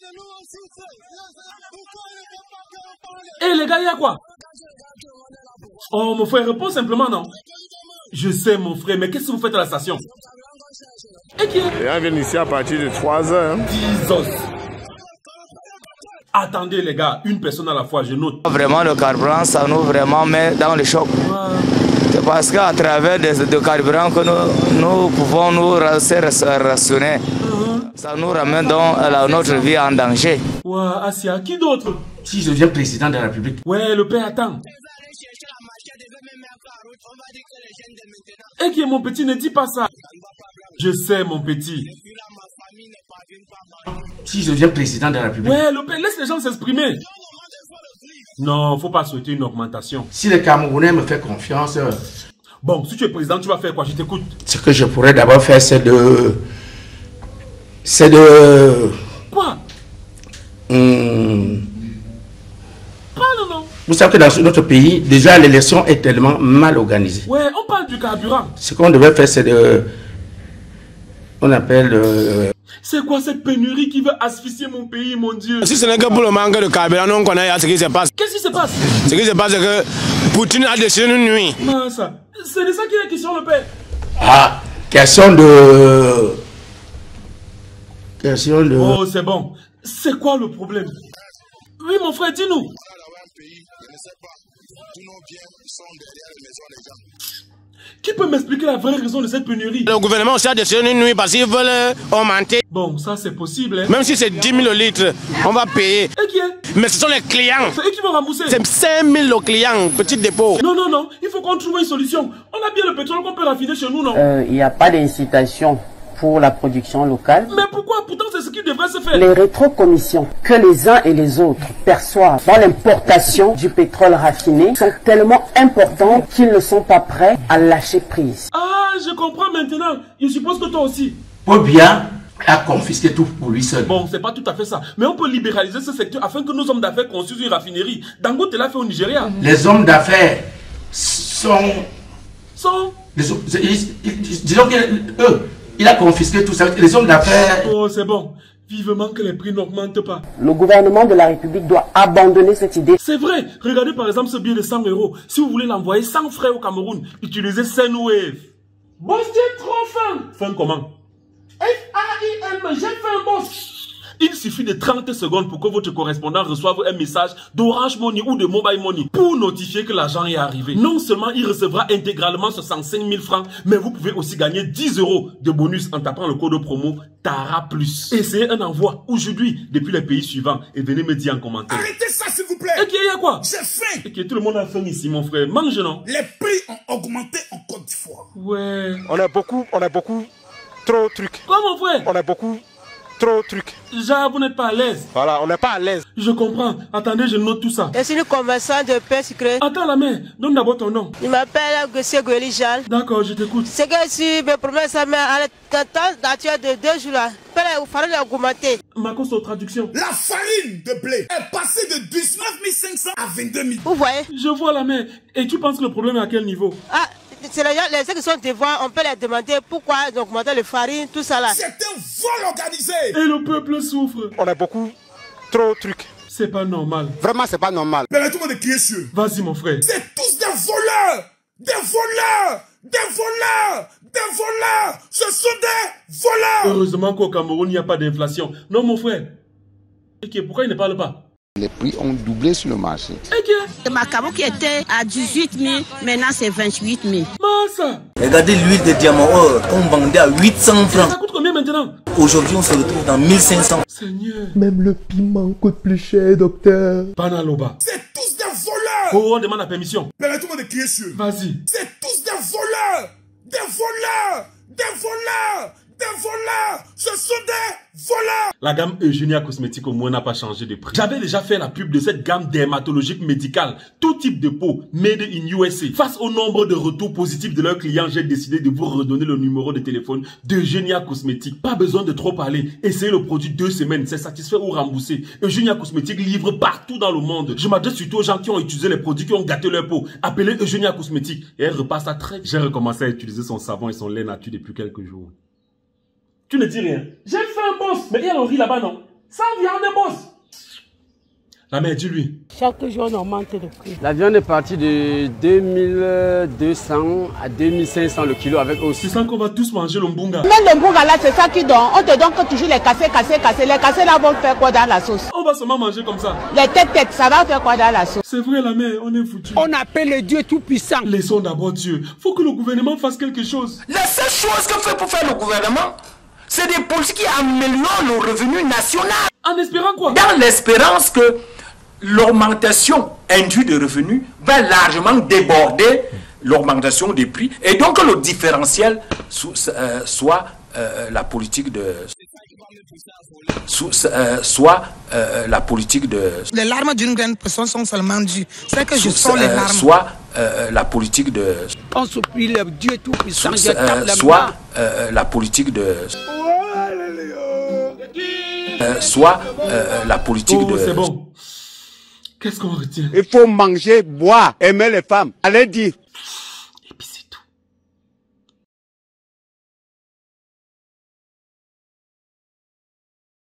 Eh les gars, il y a quoi? Oh mon frère, réponds simplement non. Je sais mon frère, mais qu'est-ce que vous faites à la station? Et qui est? Les gens viennent ici à partir de 3 heures. 10 os. Attendez les gars, une personne à la fois, je note. Vraiment le carburant, ça nous vraiment met dans le choc. C'est parce qu'à travers de carburant que nous pouvons nous rationner. Ça nous ramène donc notre vie en danger. Ouais, Asia, qui d'autre? Si je deviens président de la République. Ouais, le père attend. Et qui est mon petit, ne dis pas ça. Je sais mon petit. Si je deviens président de la République. Ouais, le père, laisse les gens s'exprimer. Non, faut pas souhaiter une augmentation. Si les Camerounais me font confiance. Bon, si tu es président, tu vas faire quoi? Je t'écoute. Ce que je pourrais d'abord faire, c'est de... Quoi? Parle non. Vous savez que dans notre pays, déjà l'élection est tellement mal organisée. Ouais, on parle du carburant. Ce qu'on devait faire, c'est de... On appelle... C'est quoi cette pénurie qui veut asphyxier mon pays, mon Dieu? Si ce n'est que pour le manque de carburant, on connaît ce qui se passe. Qu'est-ce qui se passe? Ce qui se passe, c'est que Poutine a décidé une nuit. Non, ça. C'est de ça qu'il est question, le père. Ah, question de... Oh, c'est bon. C'est quoi le problème? Oui, mon frère, dis-nous. Qui peut m'expliquer la vraie raison de cette pénurie? Le gouvernement aussi a décidé une nuit parce qu'ils veulent augmenter. Bon, ça c'est possible. Hein? Même si c'est 10 000 litres, on va payer. Et qui est? Mais ce sont les clients. C'est eux qui vont rembourser. C'est 5 000 le client, petit dépôt. Non, non, non. Il faut qu'on trouve une solution. On a bien le pétrole qu'on peut raffiner chez nous, non? Il n'y a pas d'incitation pour la production locale. Mais pourquoi? Pourtant, c'est ce qui devrait se faire. Les rétrocommissions que les uns et les autres perçoivent dans l'importation du pétrole raffiné sont tellement importantes qu'ils ne sont pas prêts à lâcher prise. Ah, je comprends maintenant. Je suppose que toi aussi. Pobia a confisqué tout pour lui seul. Bon, c'est pas tout à fait ça. Mais on peut libéraliser ce secteur afin que nos hommes d'affaires construisent une raffinerie. Dangote l'a fait au Nigeria. Les hommes d'affaires sont... Disons que eux... Il a confisqué tout ça. Les hommes d'affaires... Oh, c'est bon. Vivement que les prix n'augmentent pas. Le gouvernement de la République doit abandonner cette idée. C'est vrai. Regardez par exemple ce billet de 100 €. Si vous voulez l'envoyer sans frais au Cameroun, utilisez Sendwave. Boss, j'ai trop faim. Faim comment? F-A-I-M, j'ai faim, boss. Il suffit de 30 secondes pour que votre correspondant reçoive un message d'Orange Money ou de Mobile Money pour notifier que l'argent est arrivé. Non seulement il recevra intégralement 65 000 francs, mais vous pouvez aussi gagner 10 € de bonus en tapant le code promo TARA+. Essayez un envoi aujourd'hui depuis les pays suivants et venez me dire en commentaire. Arrêtez ça s'il vous plaît. Et qu'il y a quoi? J'ai faim. Et que tout le monde a faim ici mon frère. Mange non? Les prix ont augmenté en Côte d'Ivoire. Ouais. On a beaucoup trop de trucs. Quoi mon frère? On a beaucoup trop de trucs. Genre, vous n'êtes pas à l'aise. Voilà, on n'est pas à l'aise. Je comprends. Attendez, je note tout ça. Je suis le commerçant de pain sucré. Attends la main. Donne d'abord ton nom. Il m'appelle Gossie Goelijal. D'accord, je t'écoute. C'est que si mes problèmes, ça m'a à la nature de 2 jours là. Il fallait augmenter. Ma cause de traduction. La farine de blé est passée de 19 500 à 22 000. Vous voyez? Je vois la main. Et tu penses que le problème est à quel niveau? Ah, c'est les qui sont devant, on peut les demander pourquoi ils ont augmenté le farine, tout ça là. C'est un vol organisé. Et le peuple souffre. On a beaucoup trop de trucs. C'est pas normal. Vraiment, c'est pas normal. Permettez-moi de crier sur eux. Vas-y mon frère. C'est tous des voleurs. Des voleurs. Des voleurs. Des voleurs. Ce sont des voleurs. Heureusement qu'au Cameroun, il n'y a pas d'inflation. Non mon frère. Et pourquoi il ne parle pas? Les prix ont doublé sur le marché. Et ma cabot qui était à 18 000, maintenant c'est 28 000. Massa. Regardez l'huile de diamant qu'on vendait à 800 francs. Ça coûte combien maintenant? Aujourd'hui, on se retrouve dans 1500. Seigneur. Même le piment coûte plus cher, docteur. Panaloba. C'est tous des voleurs. Oh, on demande la permission. Permettez-moi de crier sur eux. Vas-y. C'est tous des voleurs. Des voleurs. Des voleurs. Des voleurs. Ce sont des voleurs. La gamme Eugenia Cosmétique au moins n'a pas changé de prix. J'avais déjà fait la pub de cette gamme dermatologique médicale, tout type de peau, made in USA. Face au nombre de retours positifs de leurs clients, j'ai décidé de vous redonner le numéro de téléphone d'Eugenia Cosmétique. Pas besoin de trop parler. Essayez le produit 2 semaines, c'est satisfait ou remboursé. Eugenia Cosmétique livre partout dans le monde. Je m'adresse surtout aux gens qui ont utilisé les produits qui ont gâté leur peau. Appelez Eugenia Cosmétique et elle repasse à très. J'ai recommencé à utiliser son savon et son lait nature depuis quelques jours. Tu ne dis rien. J'ai fait un boss. Mais il y a Henri là-bas, non? Sans viande, boss. La mère, dis-lui. Chaque jour, on augmente le prix. La viande est partie de 2200 à 2500 le kilo avec aussi. Tu sens qu'on va tous manger le mbunga. Même le mbunga là, c'est ça qui donne. On te donne toujours les cassés. Les cassés là vont faire quoi dans la sauce? On va seulement manger comme ça. Les têtes, ça va faire quoi dans la sauce? C'est vrai, la mère, on est foutu. On appelle le Dieu tout-puissant. Laissons d'abord Dieu. Faut que le gouvernement fasse quelque chose. La seule chose que fait pour faire le gouvernement, c'est des politiques qui améliorent le revenu national. En espérant quoi? Dans l'espérance que l'augmentation induite de revenus va largement déborder l'augmentation des prix et donc que le différentiel soit la politique de... la politique de... Les larmes d'une grande personne sont seulement dues. C'est que je sens les larmes. Soit la politique de... On supplie le Dieu tout-puissant. Soit la politique de... soit la politique de... C'est bon. Qu'est-ce qu'on retient? Il faut manger, boire, aimer les femmes. Allez dire.